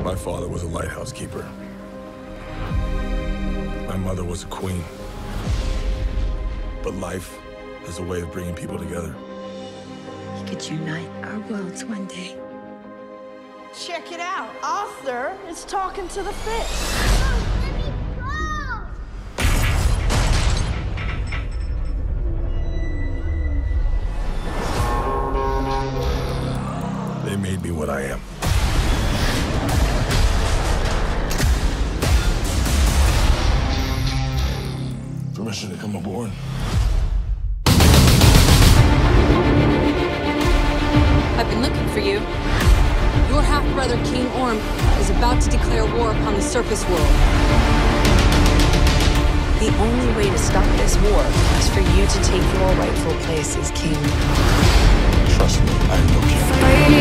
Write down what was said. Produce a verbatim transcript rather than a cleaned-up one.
My father was a lighthouse keeper. My mother was a queen. But life is a way of bringing people together. He could unite our worlds one day. Check it out. Arthur is talking to the fish. They made me what I am. Permission to come aboard? I've been looking for you. Your half-brother, King Orm, is about to declare war upon the surface world. The only way to stop this war is for you to take your rightful place as king. Trust me, I am no king.